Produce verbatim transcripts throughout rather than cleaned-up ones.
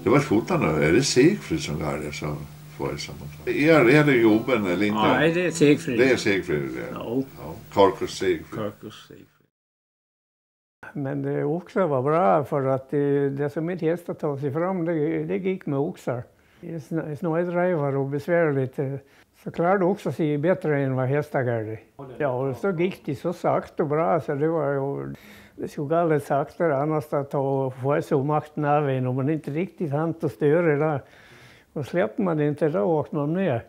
Det var skjortan, är det Sigfrid som går det så får jag sammanhang? Är, är det jobben eller inte? Ja, nej, det är Sigfrid. Det är Sigfrid, det. Ja. Ja. Karkus Sigfrid. Karkus Sigfrid. Men det också var bra för att det, det som inte hästar tar sig fram, det, det gick med oxar. Snödrivar och besvärligt så klarade också sig bättre än vad hästar gör. Ja, och så gick det så sakta och bra så det var ju, det skulle alldeles sakta annars att ta och få så makten av en om man inte riktigt hann att störa där. Och släppte man det inte då åkte man ner.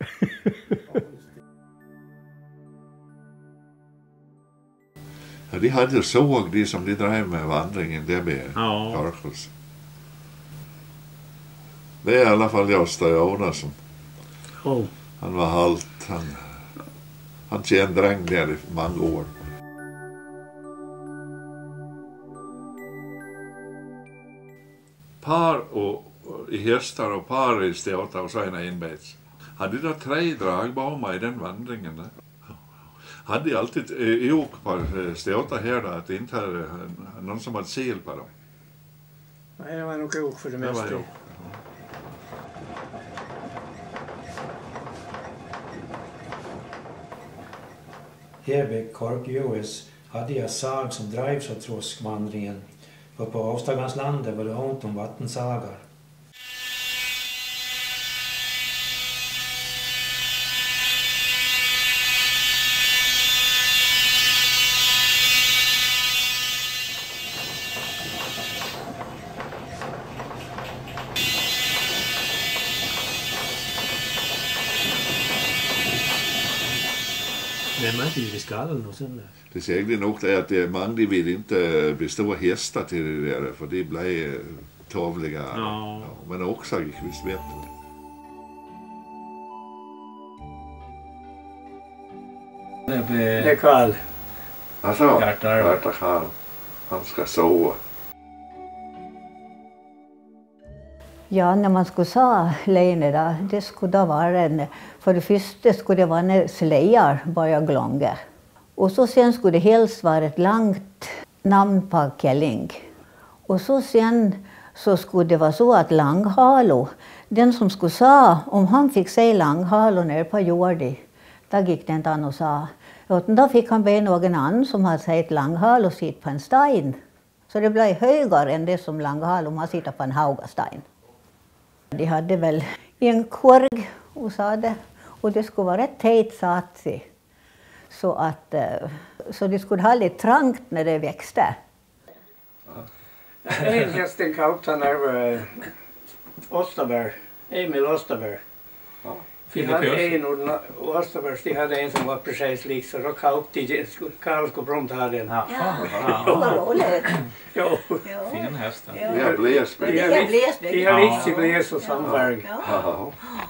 Ja, de hade ju såg de som de drev med vandringen, det blev Ja. Karkus. Det är i alla fall Gösta Jonasson. Oh. Han var halt, han, han tjänade dräng där i många år. Par och, och i hästar och par i Stjåta och Sveina Inbets. Hade de tre dragbaumar i den vandringen? Där? Hade de alltid i åk på Stjåta här då, att det inte hade någon som hade sil på dem? Nej, det var nog ok för det Det var mesta. ju. Här vid Korkjöes hade jag sag som drev så troskvandringen. För på Avstaganslandet var det ont om vattensagar. Men man inte i skallen och sånt där. Det säger nog det att det är många de vill inte bestå hästar till det där för de blir tavliga. Ja. Ja, men också gick visst bättre. Det blir... Det är Karl. Alltså, Kartar. Kartar Karl. Han ska sova. Ja, när man skulle säga Lene då, det skulle då vara en, för det första skulle det vara en slejar bara glånge. Och så sen skulle det helst vara ett långt namn på Kelling. Och så sen så skulle det vara så att Langhalo, den som skulle säga, om han fick se Langhalo ner på Jordi, då gick det inte an att säga. Utan då fick han be någon annan som hade sett Langhalo sitta på en stein. Så det blev högre än det som Langhalo har sitta på en haugastein. De hade väl en korg och sa det. Och det skulle vara rätt tätt satt sig. Så att så det skulle ha lite trangt när det växte. En hästen kaupt han där Osterberg. Emil Osterberg. Ja. Vi hade en och Osterberg, de hade en som var precis lik så då kaupt de, Karl skulle prompt ha den. Ja. Det var roligt. Jo. Fin häst. Det är Blesberg. De har vitt- de har vitt i Bles och Sandberg. Ja.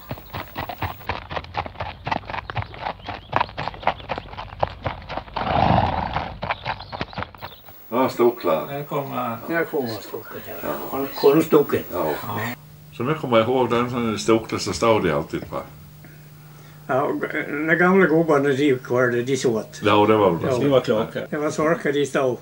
Ja, Stokland. Där kommer... Jag kommer att stocka här. Han kom stocken. Ja. Som jag kommer ihåg, den Stokland så stod det alltid på. Ja, när gamla gubbarna de gick kvar det, de såt. Ja, det var väl Ja. Det var klockan. Det var sorka de stod.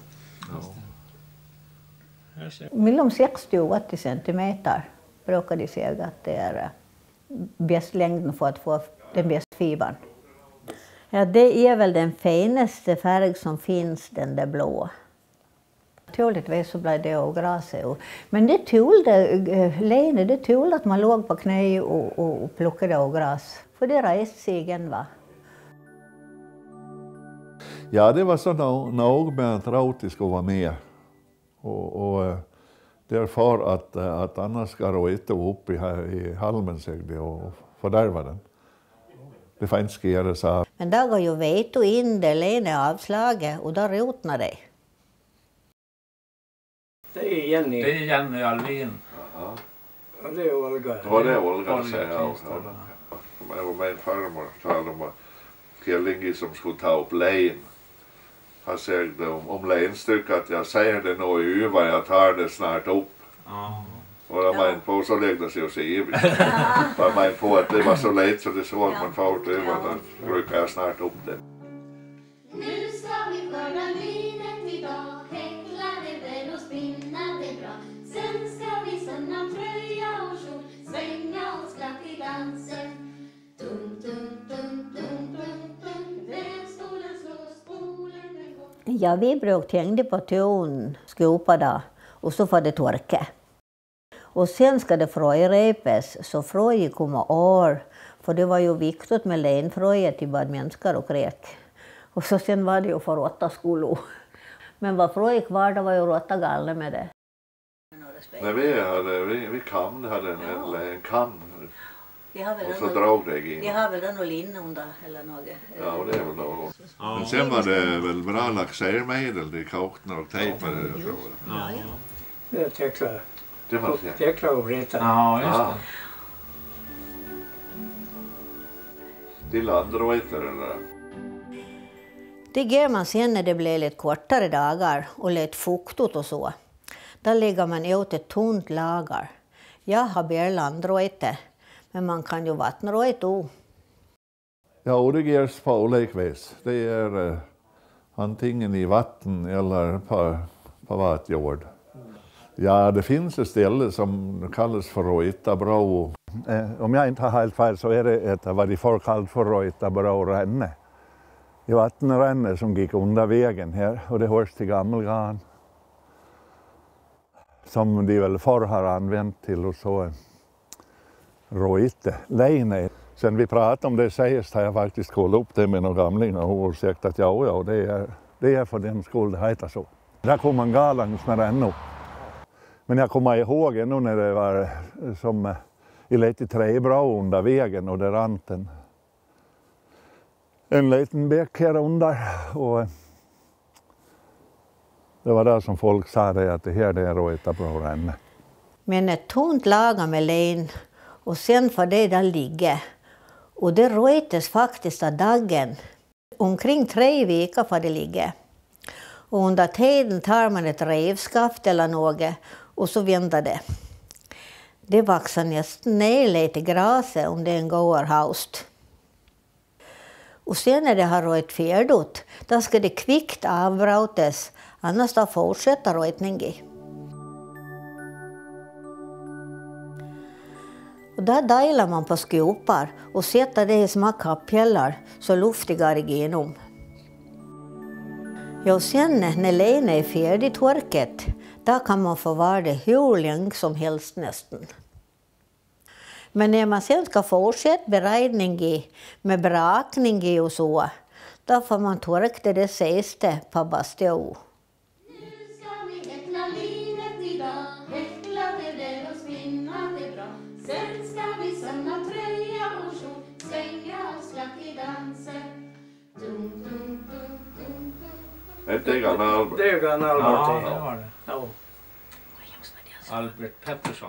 Ja. Mellan sextio och åttio centimeter brukar de säga att det är bäst längden för att få den bästa fibern. Ja, det är väl den finaste färg som finns, den där blå. Naturligtvis så blev det och gräset. Men det tålde, Lene, det tålde att man låg på knä och, och, och plockade och gräs. För det reste sig igen, va? Ja, det var så nog med att Rauti skulle vara med. Och, och därför att, att annars ska de inte upp i, i halmen sig och fördärva den. Det får inte ske så. Men där går ju veto in det Lene avslaget och då rotnar det. Det är Jenny. Det är Jenny Alvin. Ja. Och det är Olga. Ja, det är Olga, Olga säger jag. Kristian. Jag var med en farmor talade om att Kellingi som skulle ta upp len. Han säger om, om lenstycket att jag säger det nog i uva, jag tar det snart upp. Ja. Och jag menar på så lägger sig och säger jag menar på att det var så lätt så det såg man fort uva, då brukar jag snart upp det. Nu ska vi skörda vinet idag, häckla det väl och spinna det bra. Sen ska vi sanna tröja dansen. Dum, dum, dum, dum, dum, dum. Vägstolen slår, spolen den går. Ja, vi brukade hänga på tun, skopa då, och så får det torka. Och sen ska det fröjrepes, så fröj kommer år. För det var ju viktigt med lenfröjet till både människor och räk. Och så sen var det ju för råtta skolor. Men vad fröj kvar, det var ju råtta galna med det. När vi hade, vi, vi kam, hade en, Ja. en kam De har väl och så någon- drog det in. De har väl den och linne under eller något. Ja, och det är väl då. Ja. Men sen var det väl bra laxermedel, de kokade och tejpade det, tror jag. Ja, ja. Det är täckla, Det var det. täckla och breta. Ja, just Ja. det. Till androider eller? Det gör man sen när det blir lite kortare dagar och lite fuktigt och så. Då lägger man ut ett tunt lager. Jag har bara landröjte, men man kan ju vattnröjt också. Ja, och det görs på olika vis. Det är uh, antingen i vatten eller på, på vatjord. Ja, det finns ett ställe som kallas för Röjtabro. Eh, om jag inte har helt fel så är det ett vad de får kallat för Röjtabro ränne. Det vattenränne som gick under vägen här och det hörs till Gammelgran. Som de väl förr har använt till och så röjte lejne. Sen vi pratade om det sägs har jag faktiskt kollat upp det med några gamlingar och sagt att ja, ja det, är, det är för den skull det heter så. Där kom man galangs med ännu. Men jag kommer ihåg ännu när det var som i lite träbra under vägen och det rant en, en liten bäck här under. Och det var där som folk sa det att det här det är Röjtabro ränne. Men ett tunt lager med len och sen får det där ligga. Och det röjtes faktiskt av dagen. Omkring tre veckor får det ligga. Och under tiden tar man ett revskaft eller något och så vänder det. Det växer nästan ner lite graset om det är en god haust. Och sen när det har röjt färdigt, då ska det kvickt avbrytas, annars då fortsätter röjtningen. Och där delar man på skopar och sätter det i små kapphällar så luften går igenom. Ja, och sen när lenen är färdigtorkat, då kan man förvara det hur länge som helst nästan. Men när man sen ska fortsätta beredningen med brakning och så, då får man torka det sista på bastu. Nu ska vi häckla linet idag. Häckla det där och spinna det bra. Sen ska vi sömna tröja och kjol. Svänga och slack i dansen. Dum, dum, dum, dum, dum. Inte gamla Albert. Det är gamla Ja, Albert. det Ja. var det. Ja. Albert Pettersson.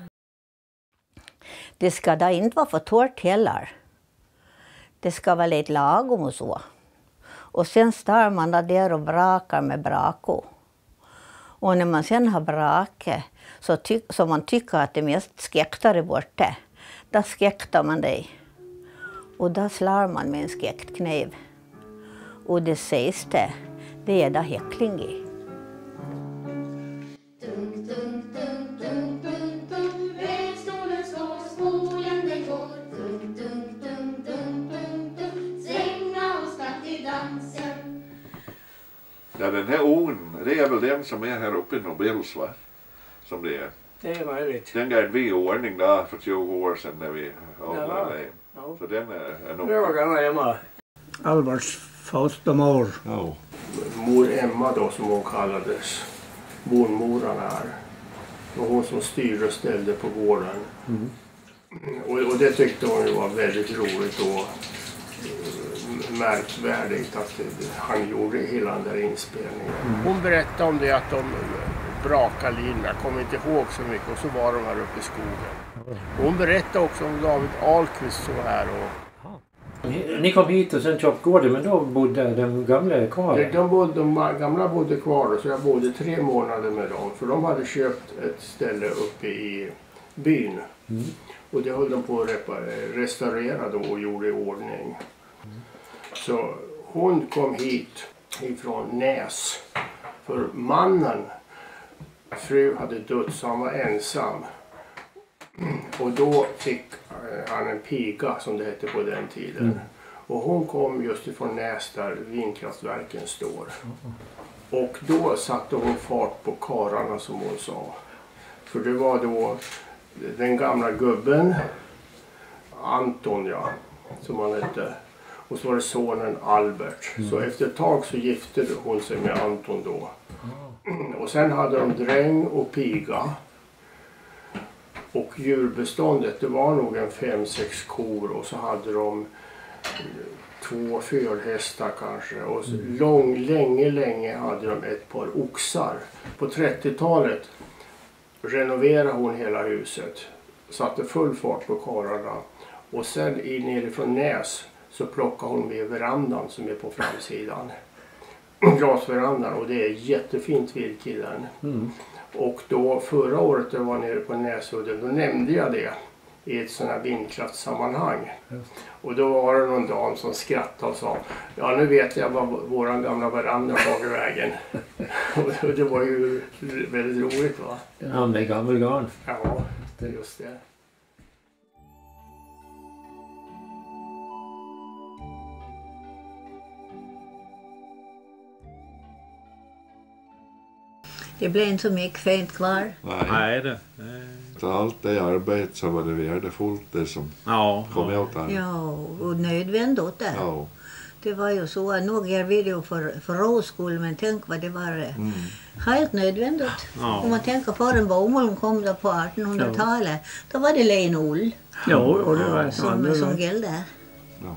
Det ska då inte vara för torrt heller. Det ska vara lite lagom och så. Och sen står man där och brakar med brako. Och när man sen har brakat så, ty- så man tycker att det mest skäktar är borta, då skäktar man det. Och då slår man med en skäktkniv. Och det sista, det är då häckling i. Dunk, dunk, dunk, dunk, dunk, dunk. Vägstolen slår, spolen den går. Dunk, dunk, dunk, dunk, dunk, dunk. Svänga och stack i dansen. Ja, den här ugnen, det är väl den som är här uppe i Nobels, va? Som det är. Det är möjligt. Den gav vi i ordning där för tjugo år sedan när vi Ja. avlade den. Ja. Så den är, är nog... Det var gamla Emma. Alberts fostermor. Ja. Mor Emma då som hon kallades, bonmoran här. Det var hon som styrde och ställde på gården. Mm. Och, och det tyckte hon ju var väldigt roligt och eh, märkvärdigt att han gjorde hela den där inspelningen. Hon berättade om det att de brakade linan, jag kommer inte ihåg så mycket, och så var de här uppe i skogen. Och hon berättade också om David Ahlqvist så här. Och, Ni, ni kom hit och sen köpte gården, men då bodde de gamla kvar? De, bodde, de gamla bodde kvar så jag bodde tre månader med dem. För de hade köpt ett ställe uppe i byn. Mm. Och det höll de på att reparera, restaurera då och gjorde i ordning. Mm. Så hon kom hit ifrån Näs. För mannen, fru hade dött så han var ensam. Och då fick han en piga som det hette på den tiden. Mm. Och hon kom just ifrån Näs där vindkraftverken står. Mm. Och då satte hon fart på kararna som hon sa. För det var då den gamla gubben, Anton ja, som han hette. Och så var det sonen Albert. Mm. Så efter ett tag så gifte hon sig med Anton då. Mm. Och sen hade de dräng och piga. Och djurbeståndet, det var nog en fem, sex kor och så hade de två förhästar kanske. Och mm. lång, länge, länge hade de ett par oxar. På trettiotalet renoverade hon hela huset. Satte full fart på karlarna. Och sen i, nerifrån Näs så plockade hon med verandan som är på framsidan. Glasverandan, och det är jättefint virke i den. Mm. Och då förra året jag var nere på Näsudden, då nämnde jag det i ett sådant här vindkraftssammanhang. Just. Och då var det någon dam som skrattade och sa, ja nu vet jag vad våran gamla veranda var i vägen. Och det var ju väldigt roligt va? Ja, med gammal garn. Ja, det är just det. Det blev inte så mycket fint kvar. Nej, Nej det. Så allt det arbete så var det värdefullt det som Ja, kom ja. ut här. Ja, och nödvändigt det. Ja. Det var ju så, nog gör vi det ju för, för ro skull, men tänk vad det var mm. helt nödvändigt. Ja. Om man tänker för en bomull kom där på artonhundratalet, då var det len ull Jo, och det var som, som gällde. Ja.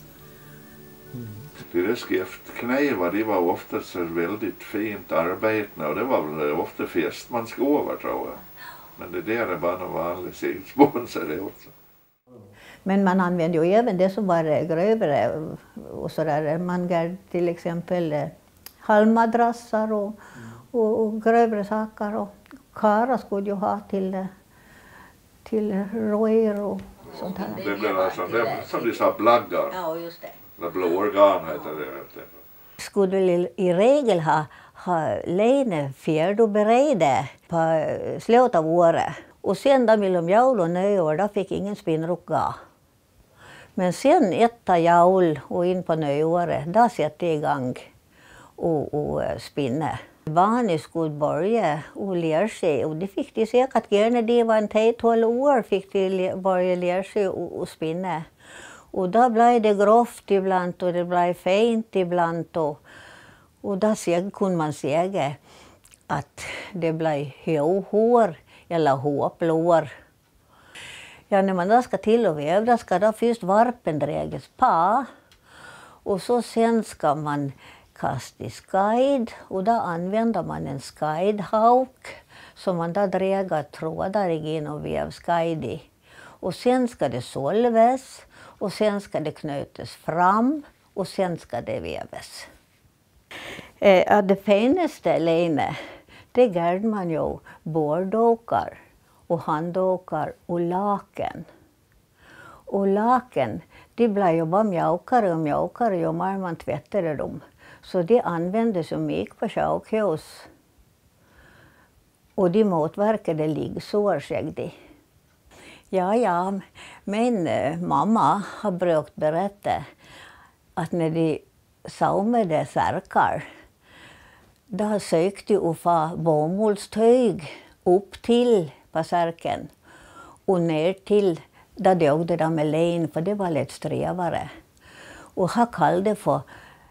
Det där skeftknivar, det var ofta så väldigt fint arbete och det var väl ofta festmansgåvar tror jag. Men det där är bara någon vanlig sidspånsar det också. Men man använde ju även det som var grövre och sådär. Man gav till exempel halmmadrassar och, och, och grövre saker. Och kara skulle ju ha till, till röjer och sånt här. Det blev alltså det som de sa blaggar. Ja, just det. Det blå organ heter det. Skulle i regel ha, ha lene fjärdoberede på slutet av året. Och sen då mellan jul och nyår, då fick ingen spinnrock gå. Men sen etta jul och in på nyåret, då sätter det igång och, och spinne. Barnen skulle börja och lära sig, och det fick de säkert gärna, det var en tio tolv år fick de börja lära sig och, och spinne. Och då blev det grovt ibland och det blev fint ibland. Och, och då kunde man säga att det blev höhår eller håplår. Ja, när man då ska till och vävra ska då först varpen drägas på. Och så sen ska man kasta i skaid. Och då använder man en skaidhauk som man då drägar trådar in och väv skaid i. Och sen ska det solves. Och sen ska det knytas fram och sen ska det vävas. Eh, det finaste lene, det gör man ju bårdåkar och handdåkar och laken. Och laken, de blir ju bara mjukare och mjukare ju mer man tvättade dem. Så det användes ju mycket på sjukhus. Och de motverkade liggsår, säger de. Ja, ja, min äh, mamma har brukt berätta att när de saumade särkar, då sökte de att få bomullstyg upp till på särken och ner till, då dögde de med len, för det var lite strävare. Och han kallade för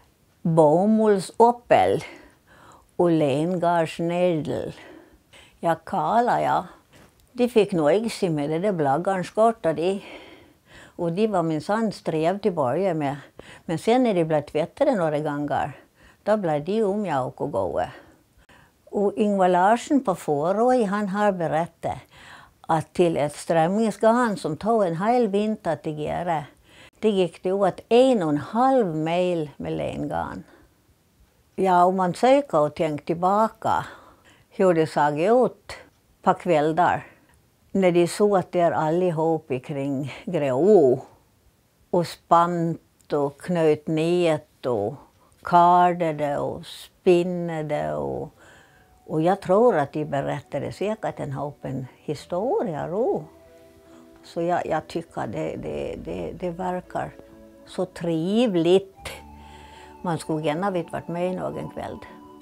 bomullsoppel och lengarsnedel. Ja, kala ja. De fick nog sig med det där blaggarnskottar de. Och de var minsann sträv till börja med. Men sen när de blev tvättade några gånger, då blev de omjauka och goda. Och Ingvar Larsson på Fåröj, han har berättat att till ett strömmingsgarn som tog en hel vinter till göra, det gick det åt en och en halv mil med lengarn. Ja, om man söker och tänker tillbaka hur det såg ut på kvällar. När de såg där allihop kring grå och spant och knöt nät och kardade och spinnade. Och, och jag tror att de berättade säkert en hop en historia då. Så jag, jag tycker det, det, det, det verkar så trevligt. Man skulle gärna vilja varit med någon kväll.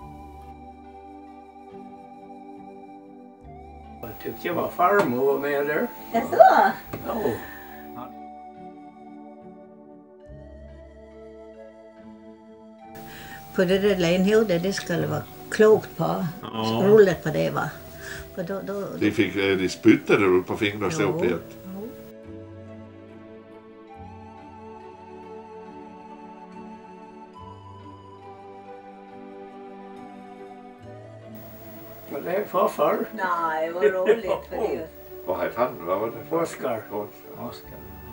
Jag tyckte jag var farmor var med där. Jaså? Ja. På det där lägenheten, det skulle vara klokt på. Ja. Rullet på det va. För då, då, då. De, fick, de spyttade där på fingrarna så upp igen. Men det är farfar. Nej, vad roligt för det. Vad hette han? Vad var det för? Oskar. Oskar. Oskar.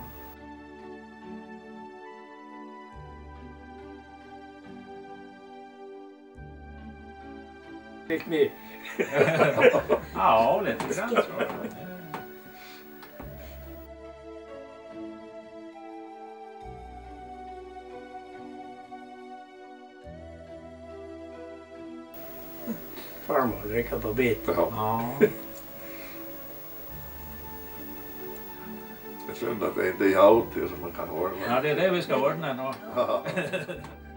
Fick ni? Ja, lite grann tror jag. Farmor dricker på bit. Ja. Ja. Det är synd att det inte är alltid som man kan ordna. Ja, det är det vi ska ordna nu. Ja.